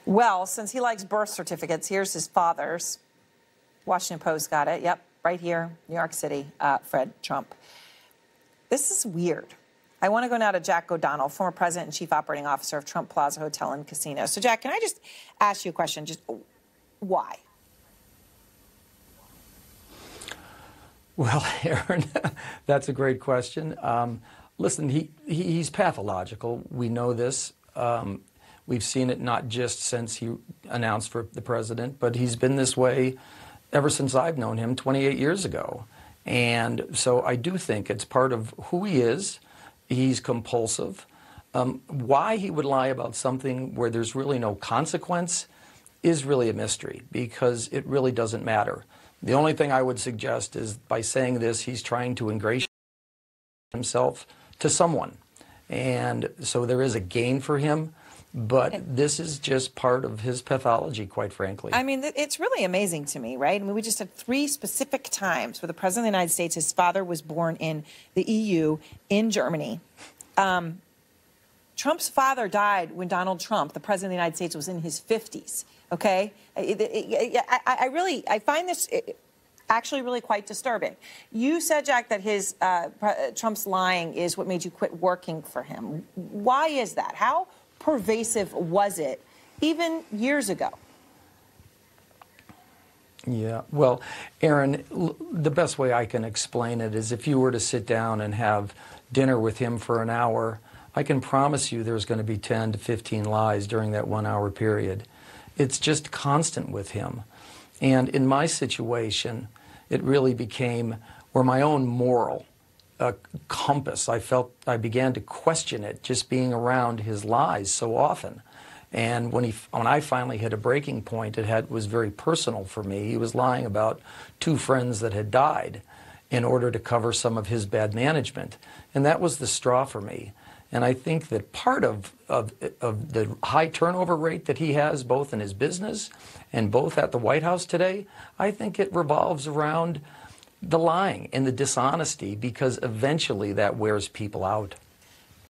Well, since he likes birth certificates, here's his father's. Washington Post got it. Yep, right here, New York City, Fred Trump. This is weird. I want to go now to Jack O'Donnell, former president and chief operating officer of Trump Plaza Hotel and Casino. So, Jack, can I just ask you a question? Just why? Well, Aaron, that's a great question. Listen, he's pathological. We know this. We've seen it not just since he announced for the president, but he's been this way ever since I've known him 28 years ago. And so I do think it's part of who he is. He's compulsive. Why he would lie about something where there's really no consequence is really a mystery, because it really doesn't matter. The only thing I would suggest is by saying this, he's trying to ingratiate himself to someone. And so there is a gain for him, but this is just part of his pathology, quite frankly. I mean, it's really amazing to me, right? I mean, we just had 3 specific times where the President of the United States, his father was born in the EU, in Germany. Trump's father died when Donald Trump, the President of the United States, was in his 50s, okay? I find this actually really quite disturbing. You said, Jack, that his Trump's lying is what made you quit working for him. Why is that? How pervasive was it even years ago? Yeah, well, Aaron, the best way I can explain it is if you were to sit down and have dinner with him for an hour, I can promise you there's going to be 10 to 15 lies during that 1 hour period. It's just constant with him. And in my situation, it really became where my own moral compass, I began to question it just being around his lies so often. And when I finally hit a breaking point, it was very personal for me. He was lying about 2 friends that had died in order to cover some of his bad management. And that was the straw for me. And I think that part of the high turnover rate that he has, both in his business and both at the White House today, I think it revolves around the lying and the dishonesty, because eventually that wears people out.